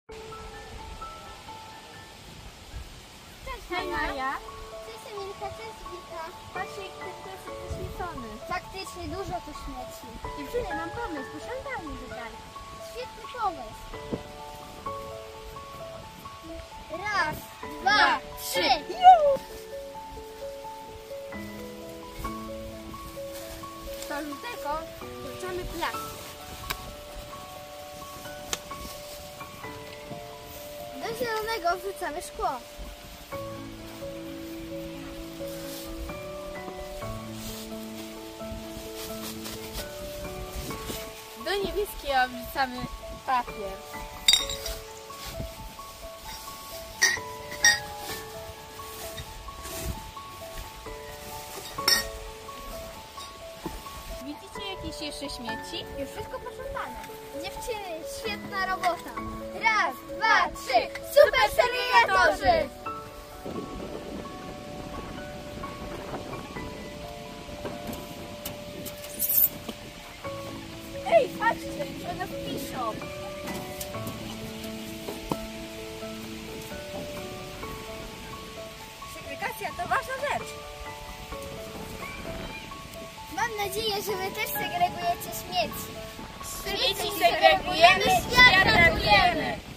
Cześć Maja. Cześć Emilka, cześć Wika. Patrzcie, jak ten pies jest zaświecony. Faktycznie dużo tu śmieci. Dziewczyny, mam pomysł, posprzątajmy tutaj. Świetny pomysł. Raz, dwa, trzy. Do żółtego wrzucamy plastik. Do zielonego wrzucamy szkło. Do niebieskiego wrzucamy papier. Widzicie jakieś jeszcze śmieci? Już wszystko posprzątane. Dziewczyny, świetna robota. Raz, dwa, trzy. Super segregatorzy! Ej, patrzcie, co nas piszą. Segregacja to ważna rzecz. Mam nadzieję, że wy też segregujecie śmieci. Śmieci segregujemy, świat ratujemy.